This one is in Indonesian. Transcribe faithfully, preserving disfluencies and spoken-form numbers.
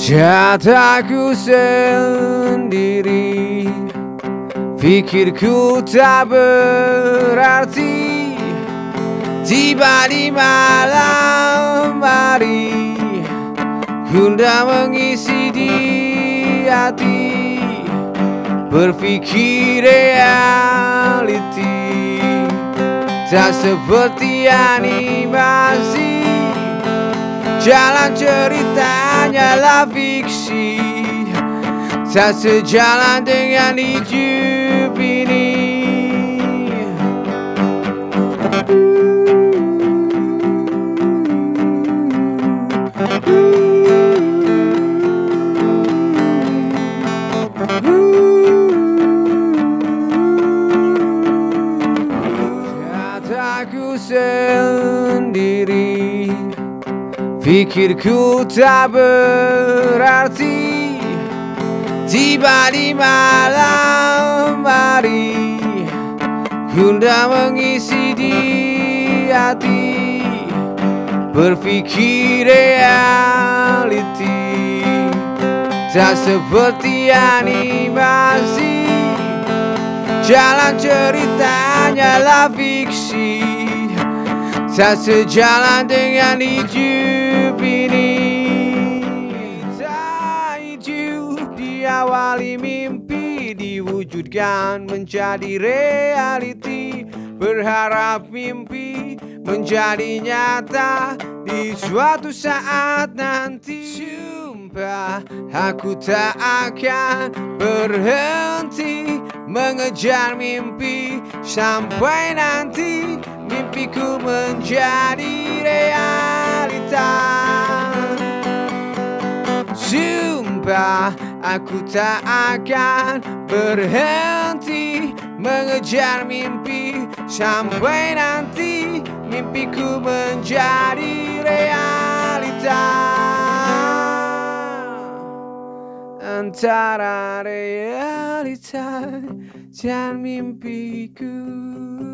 Jataku sendiri, pikirku tak berarti. Tiba di malam hari, Gunda mengisi di hati, berpikir reality tak seperti animasi. Jalan ceritanya lah fiksi, tak sejalan dengan hidup ini. Jataku sendiri, pikirku tak berarti. Tiba di malam hari, Gunda mengisi di hati, berpikir reality tak seperti animasi. Jalan ceritanya lah fiksi, tak sejalan dengan hidup ini. Kita hidup diawali mimpi, diwujudkan menjadi reality. Berharap mimpi menjadi nyata di suatu saat nanti. Sumpah aku tak akan berhenti mengejar mimpi sampai nanti mimpiku menjadi realita. Sumpah aku tak akan berhenti mengejar mimpi sampai nanti mimpiku menjadi realita. Antara realita dan mimpiku.